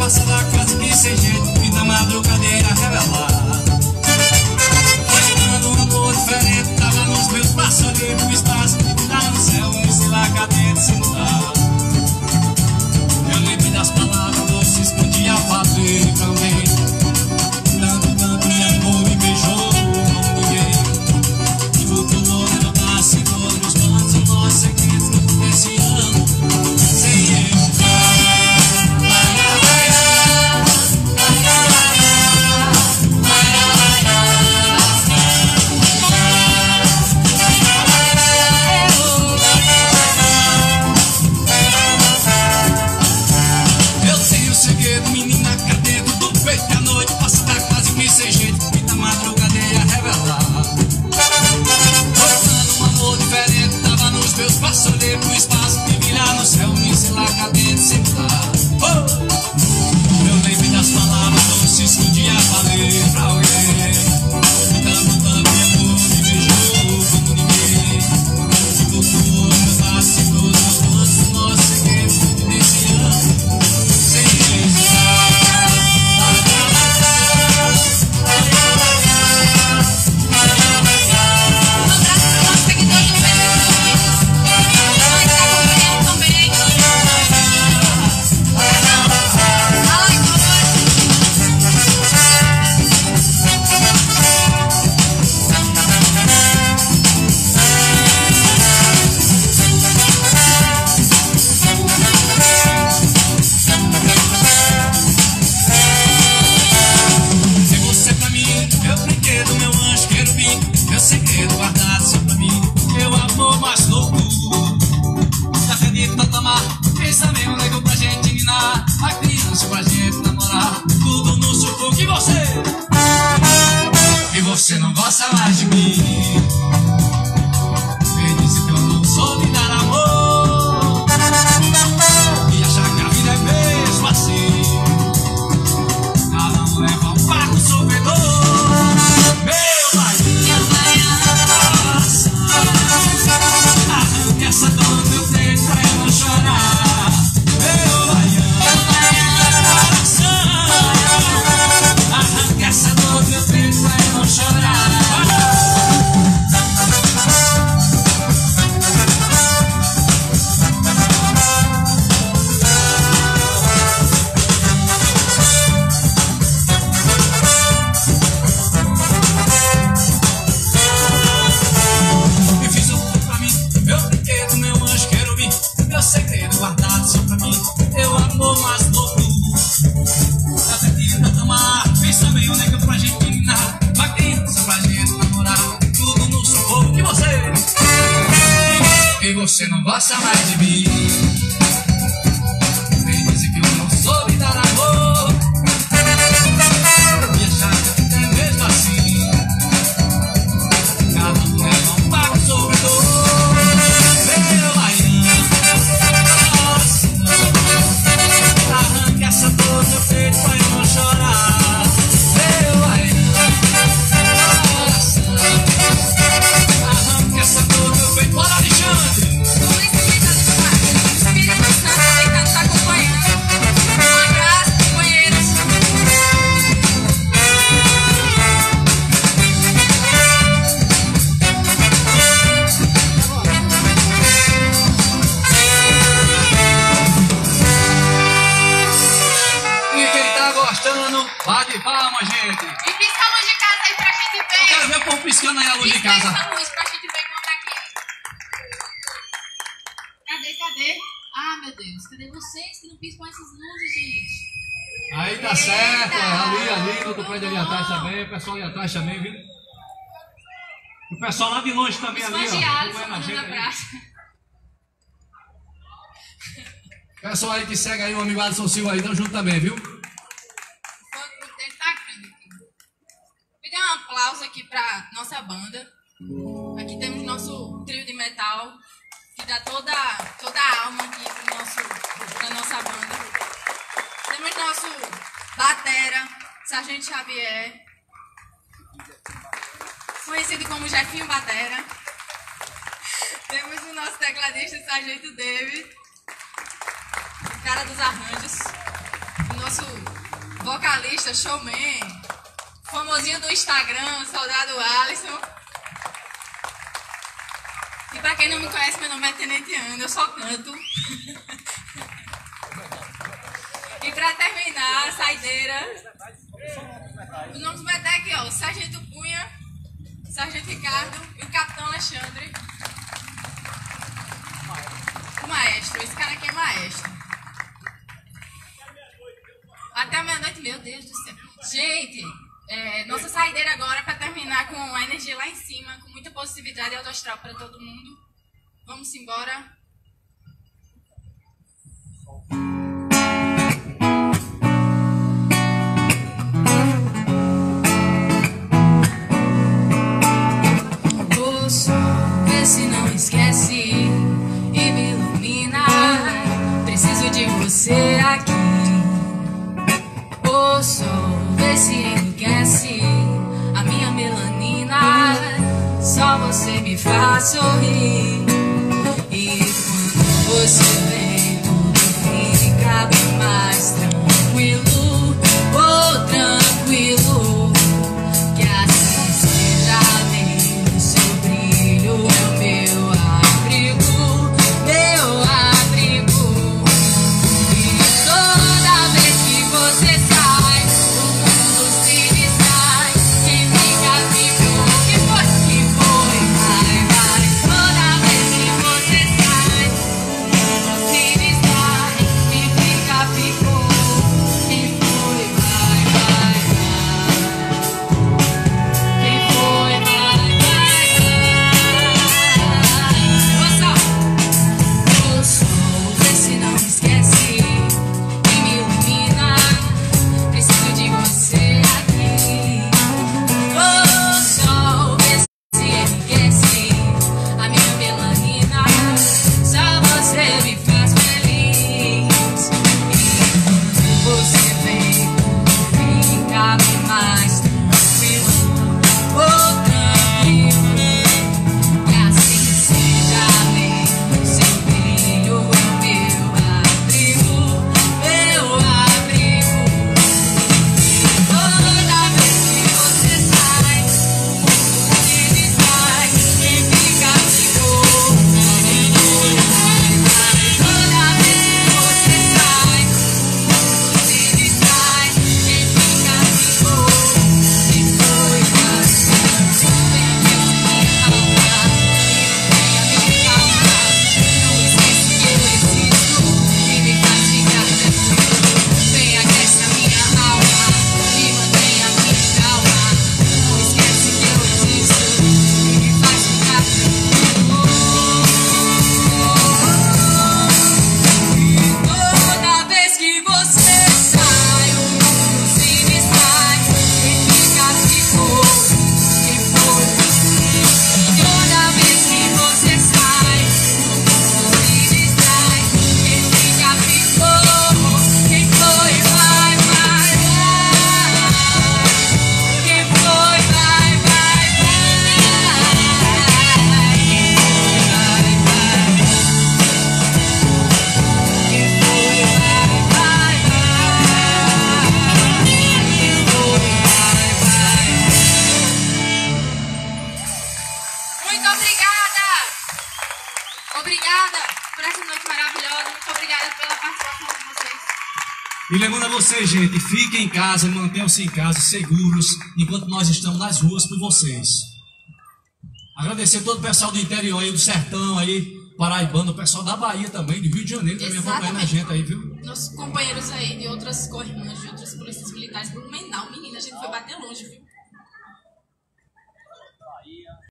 passada quase que sem jeito, e na madrugada ia revelar. Imaginando um amor diferente, tava nos meus braços, olhei pro espaço, e lá no céu, e sei lá cadê de sentar. Eu lembrei das palavras doces que um dia falei pra alguém. Tanto, tanto me amou, me beijou como ninguém. E flutuou no braço e todos os planos, o nosso segredo desse ano. Sem ele. Olhei pro espaço e vi lá no céu, me sei lá cadê de sentar. Eu lembrei das palavras doces que um dia falei pra alguém. Tanto, tanto me amou, me beijou como ninguém. E flutuou no braço e todos os planos, o nosso segredo desse ano. Sem hesitar. Segredo guardado só pra mim, meu amor mais louco. Tá feliz pra tomar, pensa mesmo, nego pra gente ninar. A criança pra gente namorar, tudo no sufoco. E você não gosta mais de mim. Ele disse que eu não soube dar amor e achar que a vida é mesmo assim. Cada um leva um barco sofredor. Meu arranque essa dor no meu peito pra eu não chorar. Meu arranque essa dor no meu peito pra eu não chorar. Segredo guardado só pra mim, meu amor mais louco. Tá pedindo pra tomar, pensa meio nega pra gente ninar. Vai criança pra gente namorar, tudo no sufoco de você. E você não gosta mais de mim. Vem dizer que eu não soube dar amor e achar que a vida é mesmo assim. Cada um leva um barco sofredor. Essa dor no peito pra eu não chorar. Meu arranque essa dor no meu peito. Bora, Alexandre! Vamos explicar demais. Espírito Santo deitado tá acompanhando. Um abraço, companheiros. Bate palma, gente. E pisca a luz de casa aí pra gente ver. Eu quero ver o povo piscando aí a luz de casa. Pisca essa luz pra gente ver como tá aqui. Cadê? Ah, meu Deus. Cadê vocês que não piscam essas luzes, gente? Aí tá certo. Ali, no outro prédio ali atrás também. O pessoal ali atrás também, viu? O pessoal lá de longe também ali, ó. Acompanhando a praça. O pessoal aí que segue aí, o amigo Alisson Silva aí, tamo junto também, viu? Me dê um aplauso aqui pra nossa banda. Aqui temos nosso trio de metal, que dá toda a alma aqui pra nossa banda. Temos nosso batera, Sargento Xavier, conhecido como Jefinho Batera. Temos o nosso tecladista, Sargento David, cara dos arranjos. O nosso vocalista, showman, famosinho do Instagram, soldado Alisson. E pra quem não me conhece, meu nome é Tenente Ana, eu só canto. E pra terminar, a saideira. Os nomes vai estar aqui, ó, o Sargento Cunha, o Sargento Ricardo e o Capitão Alexandre. O maestro, esse cara aqui é maestro. Até a meia-noite, meu Deus do céu. Gente, nossa saideira agora para terminar com a energia lá em cima, com muita positividade alto astral para todo mundo. Vamos embora. O sol, vê se não esquece e me ilumina. Preciso de você aqui. O sol, vê se enriquece a minha melanina. Só você me faz sorrir. E quando você vem, tudo fica bem mais tranquilo. Oh, tranquilo. Que assim seja, bem. Seu brilho é o meu abrigo, meu abrigo. E toda vez que você sai, o mundo se distrai. Quem fica, ficou. Que foi, vai, vai. Toda vez que você sai, o mundo se distrai. Quem fica, ficou. Quem foi, vai, vai, vai. Quem foi, vai, vai, vai. Olha só. O sol, vê se não esquece e me ilumina. Preciso de você aqui. O sol, vê se enriquece a minha melanina. Só você me faz feliz. E quando você vem, tudo fica bem mais tranquilo. Oh, tranquilo. Que assim seja, bem. Seu brilho é o meu abrigo, meu abrigo. Toda vez que você sai, o mundo se distrai. Quem fica, ficou. Quem foi, vai, vai. Toda vez que você sai, o mundo se distrai. Quem fica, ficou. Quem foi, vai, vai. Vem aquece minha alma, venha me calmar. Não esquece que eu existo e me faz ficar tranquilo. Vem, aquece a minha alma e mantenha me calma. Não esquece que eu existo e me faz ficar tranquilo. E toda vez que você sai, o mundo se distrai. Quem fica, ficou. Quem foi, toda vez que você sai, o mundo se distrai. Quem fica, ficou. Quem foi, vai, vai, vai. Quem foi, vai, vai, vai. Quem foi, vai, vai. Quem foi, vai, vai, vai. Quem foi, vai, vai. Muito obrigada! Obrigada por essa noite maravilhosa. Muito obrigada pela participação de vocês. E lembrando a vocês, gente, fiquem em casa, mantenham-se em casa, seguros, enquanto nós estamos nas ruas por vocês. Agradecer todo o pessoal do interior aí, do sertão aí, paraibano, o pessoal da Bahia também, do Rio de Janeiro também acompanhando a gente aí, viu? Nossos companheiros aí de outras co-irmãs, de outras polícias militares, Blumenau, menina, a gente foi bater longe, viu?